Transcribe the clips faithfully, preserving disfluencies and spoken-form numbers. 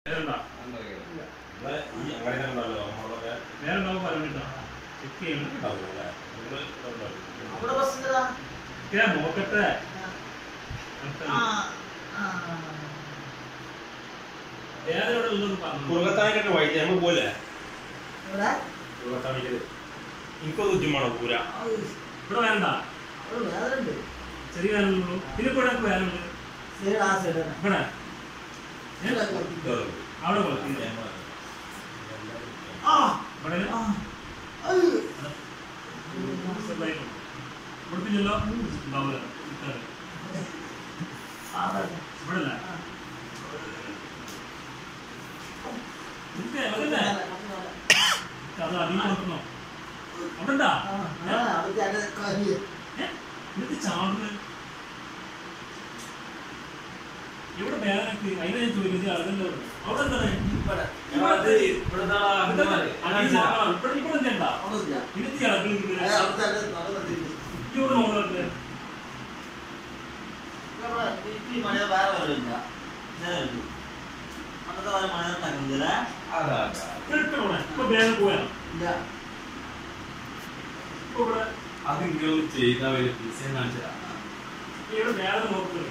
നോക്കട്ടെ കുറുകത്താനിക്കൊക്കെ വൈകി നമ്മൾ പോലെ എനിക്കൊന്ന് ഉജ്ജമാണോ പൂര ഇവിടെ വേണ്ട ചെറിയ വേനുള്ളൂ പിന്നെ ഇവിടെ വേനുള്ളൂ ഇവിടെ അവിടെ കൊടുത്തില്ലല്ലോ ഉണ്ടാവില്ല ഇവിടെ അത് അധികം കൊടുക്കണോ അവിടെണ്ടാ എന്നിട്ട് ചാടുന്നത് ഇവിടെ വേദനക്ക് അതിനെ ഞാൻ ചോദിക്കുന്നത് അതല്ലോ അവിടെ എന്താണ് ഇവിടെ ഇവിടെ എന്താ ഇരുത്തി ഇവിടെ നോക്കുന്നത് ഇപ്പൊ വേദന പോയാ അത് ഇങ്ങനെ ചെയ്ത ഒരു ഡിസൈൻ കാണിച്ചതാ ഇവിടെ വേദന നോക്കുന്നത്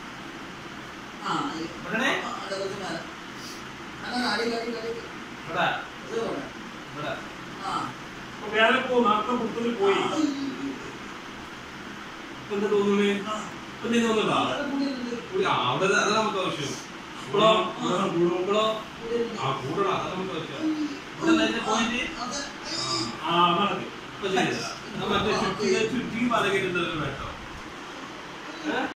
വേദന പോകും നാക്കം പുറത്തുനിന്ന് പോയി എന്താ തോന്നുന്നത് ഇപ്പൊ നീ തോന്നുന്നുണ്ടോ അവിടെ അത് നമുക്ക് ആവശ്യം ഇപ്പോഴോ ഇപ്പോഴോ ആ കൂടണം അത് നമുക്ക് ആവശ്യം പോയിന്റ് ആ നടക്കും ഇപ്പൊ ചെയ്തതാ മറ്റേ ചുറ്റി ചുറ്റി പലകിട്ടുന്നത് കേട്ടോ